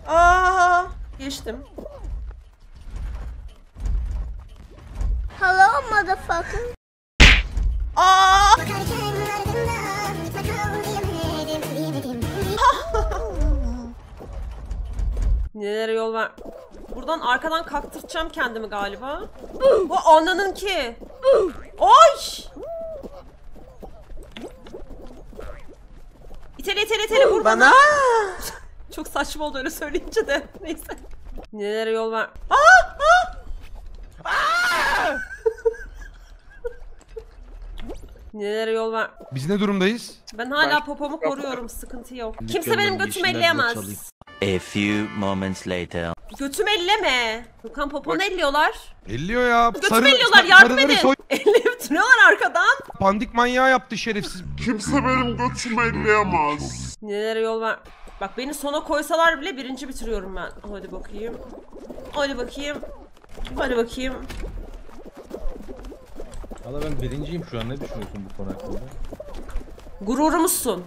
Aa, geçtim. Hello motherfucker. Aa! Nelere yol ver. Buradan arkadan kaktırtacağım kendimi galiba. Bu ananın ki. Oy! İtele vur bana. Çok saçma oldu öyle söyleyince de. Neyse. Nelere yol ver. Nelere yol ver. Biz ne durumdayız? Ben hala popomu koruyorum, sıkıntı yok. Kimse benim götümü elleyemez. A few moments later. Götümü elleme. Gökhan poponu elliyorlar. Elliyor ya. Götümü elliyorlar, yardım edin. Elleyip duruyorlar arkadan. Pandik manyağı yaptı şerefsiz. Kimse benim götümü elleyemez. Nelere yol ver. Bak beni sona koysalar bile birinci bitiriyorum ben. Hadi bakayım. Hadi bakayım. Hadi bakayım. Valla ben birinciyim şu an, ne düşünüyorsun bu konu hakkında? Gururumuzsun.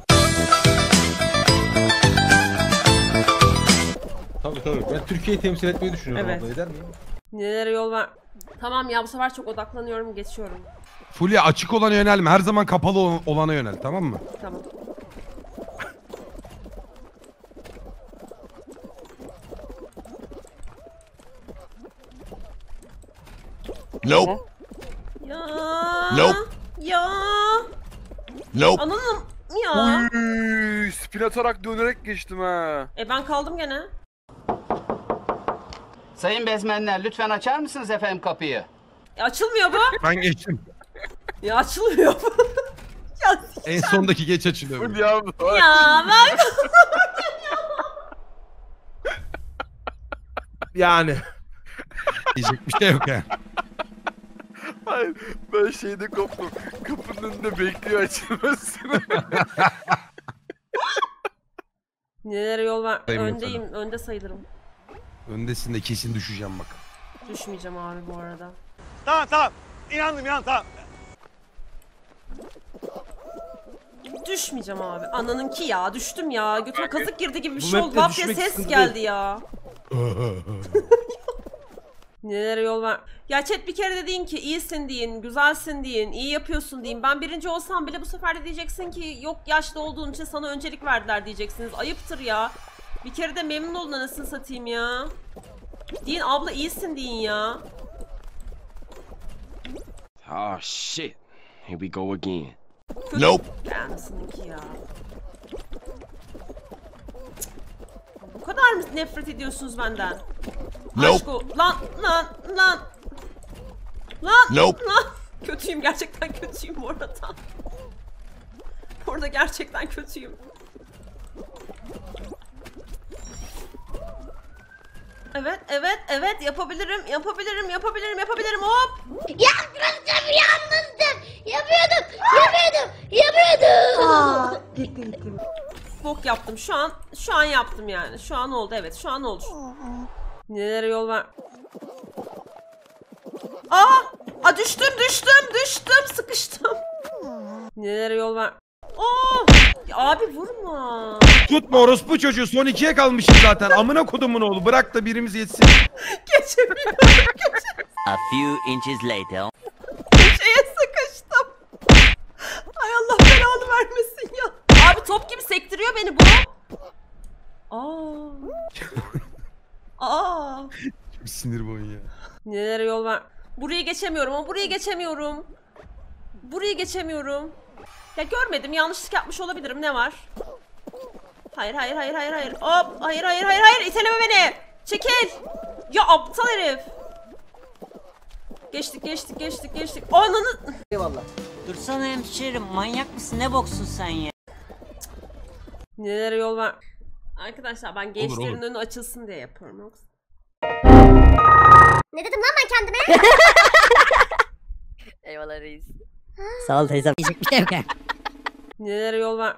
Tabii ben Türkiye'yi temsil etmeyi düşünüyorum, Evet. abla eder miyim? Nelere yol ver. Tamam ya, bu sefer çok odaklanıyorum, geçiyorum. Fulya açık olana yönelme. Her zaman kapalı olana yönel, tamam mı? Tamam. Nope. Ya. Nope. Ya. Nope. Ananım ya. Spin atarak dönerek geçtim ha. Ben kaldım gene. Sayın bezmenler, lütfen açar mısınız efendim kapıyı? Açılmıyor bu. Ben geçtim. Ya açılmıyor bu. Ya. En sondaki geç açılıyor. Ya, Ya ben. Yani. Diyecek bir şey yok ya. hayır, ben şeyde koptum. Kapının önünde bekliyor açılmasını. Nelere yol ver. Sayın Öndeyim. Önde sayılırım. Öndesin de kesin düşeceğim bak. Düşmeyeceğim abi bu arada. Tamam. İnandım tamam. Düşmeyeceğim abi. Ananınki ya. Düştüm ya. Götüme kazık girdi gibi bir Bu şey oldu. map'te Laf diye düşmek ses sıkıntı geldi değil. ya. Nelere yol ver. Ya chat bir kere de deyin ki iyisin deyin, güzelsin deyin, iyi yapıyorsun deyin. Ben birinci olsam bile bu sefer de diyeceksin ki yok yaşlı olduğun için sana öncelik verdiler diyeceksiniz. Ayıptır ya. Bir kere de memnun olun anasını satayım ya. Deyin abla iyisin deyin ya. Oh shit. Here we go again. Nope. Ya anasınınki ya. Bu kadar mı nefret ediyorsunuz benden? Nope. Aşko, lan. Nope. Lan. Kötüyüm, gerçekten kötüyüm orada. Orada gerçekten kötüyüm. Evet yapabilirim hop. Yalnızdım. Yapıyordum. Bok yaptım şu an yaptım yani. Şu an oldu, evet şu an oldu. Nelere yol ver. Aa düştüm sıkıştım. Nelere yol ver. Ya abi vurma. Tutma orospu çocuğu, son 2'ye kalmışız zaten. Amına kodumun oğlu, bırak da birimiz yetsin. Geçemiyorum. A few inches later. Şeye sıkıştım. Ay Allah belanı vermesin ya. Abi top gibi sektiriyor beni bu. Çok sinir boyun ya. Nelere yol ver. Burayı geçemiyorum ama burayı geçemiyorum. Ya görmedim, yanlışlık yapmış olabilirim, ne var? Hayır. Hop hayır iteleme beni. Çekil. Ya aptal herif. Geçtik. Ananı. Eyvallah. Dursana hemşerim, manyak mısın, ne boksun sen ya? Nelere yol ver. Arkadaşlar ben gençlerin olur. önü açılsın diye yapıyorum yoksa. Ne dedim lan ben kendime? Eyvallah reis. Sağ ol teyzem. Diyecek bir şey yok ya. Nelere yol ver.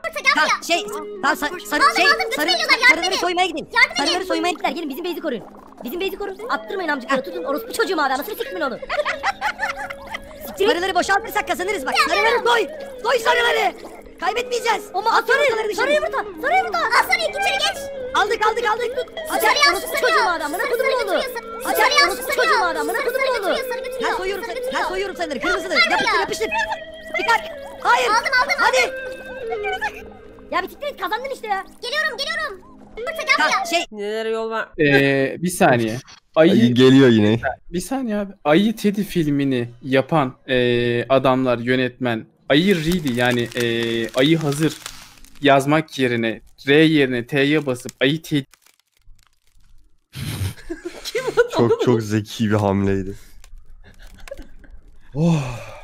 Sarıları soymaya gidin. Sarıları soymaya gittiler. Gelin bizim base'i koruyun. Bizim base'i koruyun. Attırmayın amcıkları. Tutun orospu çocuğum abi. Anasını sikmeyin onu. Sarıları boşaltırsak kazanırız bak. Sarıları soy. Soy sarıları. Kaybetmeyeceğiz. Sarı yumurta. Sarı yumurta. Al sarıyı içeri geç. Aldık. Sarıyı al şu Orospu sarıyı çocuğum al. adam. Bana Sarı kudumun oğlu. götürüyor. Sarıyı al şu sarıyı Çocuğum al. adam. Bana Sarı kudumun oğlu. götürüyor, sarı götürüyor. Ben soyuyorum Sarı seni. götürüyor. Ben soyuyorum sayıları. Kırmızılı. Sarı Yapıştır ya. yapıştır. Dikkat. Hayır. Aldım. Hadi. Ya bir siktir et, kazandın işte ya. Geliyorum. Yumurta gel buraya. Şey. Nelere yol ver. Bir saniye. Ayı geliyor yine. bir saniye abi. Ayı Teddy filmini yapan adamlar, yönetmen Ayı Ready yani Ayı Hazır yazmak yerine R yerine T'ye basıp Ayı Teddy Çok zeki bir hamleydi. Oh.